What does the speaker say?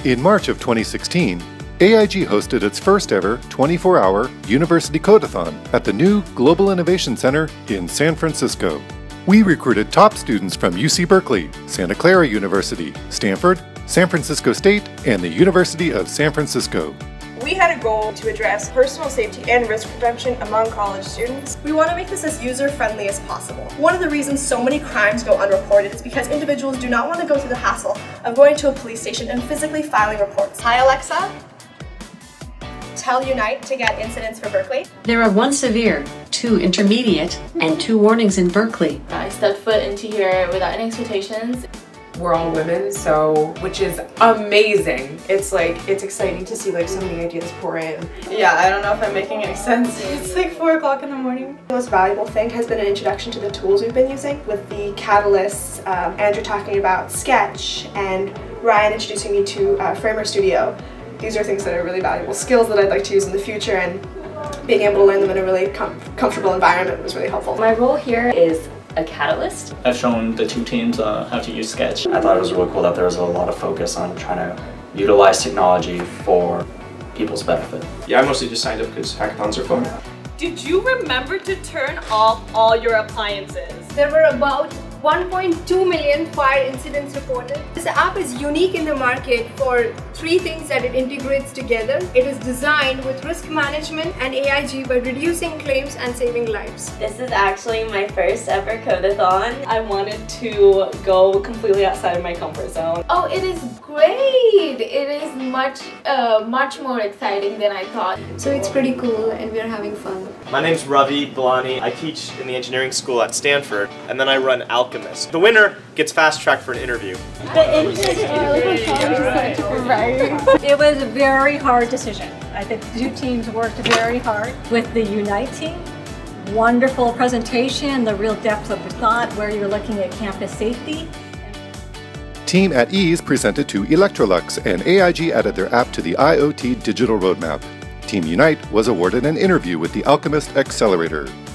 In March of 2016, AIG hosted its first ever 24-hour University Codeathon at the new Global Innovation Center in San Francisco. We recruited top students from UC Berkeley, Santa Clara University, Stanford, San Francisco State, and the University of San Francisco. We had a goal to address personal safety and risk prevention among college students. We want to make this as user-friendly as possible. One of the reasons so many crimes go unreported is because individuals do not want to go through the hassle of going to a police station and physically filing reports. Hi Alexa, tell Unite to get incidents for Berkeley. There are 1 severe, 2 intermediate, and 2 warnings in Berkeley. I stepped foot into here without any expectations. We're all women, which is amazing. It's exciting to see so many ideas pour in. Yeah, I don't know if I'm making any sense. It's 4 o'clock in the morning. The most valuable thing has been an introduction to the tools we've been using with the catalysts, Andrew talking about Sketch, and Ryan introducing me to Framer Studio. These are things that are really valuable skills that I'd like to use in the future, and being able to learn them in a really comfortable environment was really helpful. My role here is a catalyst. I've shown the 2 teams how to use Sketch. I thought it was really cool that there was a lot of focus on trying to utilize technology for people's benefit. Yeah, I mostly just signed up because hackathons are fun. Did you remember to turn off all your appliances? There were about 1.2 million fire incidents reported. This app is unique in the market for 3 things that it integrates together. It is designed with risk management and AIG by reducing claims and saving lives. This is actually my first ever Codeathon. I wanted to go completely outside of my comfort zone. Oh, it is great! It is much more exciting than I thought. So it's pretty cool and we're having fun. My name's Ravi Balani. I teach in the engineering school at Stanford, and then I run Alchemist. The winner gets fast-tracked for an interview. It was a very hard decision. I think the 2 teams worked very hard with the Unite team. Wonderful presentation, the real depth of the thought, where you're looking at campus safety. Team at Ease presented to Electrolux, and AIG added their app to the IoT digital roadmap. Team Unite was awarded an interview with the Alchemist Accelerator.